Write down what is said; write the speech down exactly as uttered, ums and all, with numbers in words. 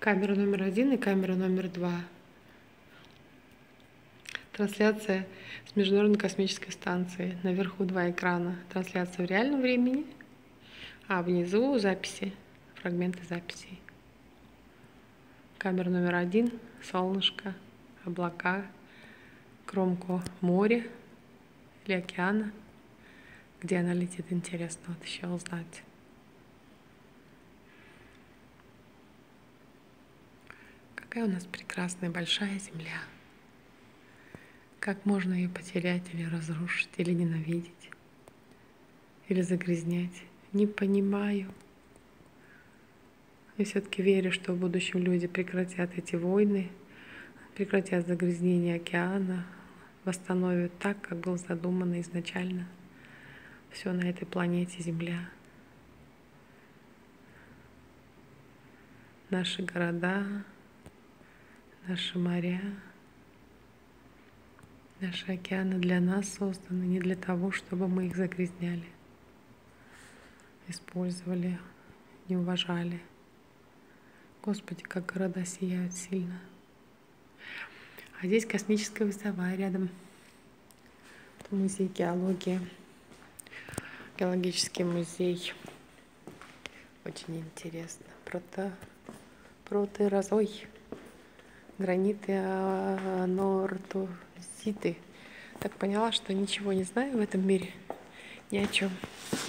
Камера номер один и камера номер два. Трансляция с Международной космической станции. Наверху два экрана. Трансляция в реальном времени, а внизу записи, фрагменты записей. Камера номер один. Солнышко, облака, кромку моря или океана. Где она летит, интересно вот еще узнать. Какая у нас прекрасная большая Земля. Как можно ее потерять или разрушить, или ненавидеть, или загрязнять? Не понимаю. Я все-таки верю, что в будущем люди прекратят эти войны, прекратят загрязнение океана, восстановят так, как было задумано изначально все на этой планете Земля. Наши города, наши моря, наши океаны для нас созданы, не для того, чтобы мы их загрязняли, использовали, не уважали. Господи, как города сияют сильно. А здесь космическая выставка рядом. Это музей геологии, геологический музей. Очень интересно. Прото, протерозой, граниты, анортозиты. Так поняла, что ничего не знаю в этом мире, ни о чем.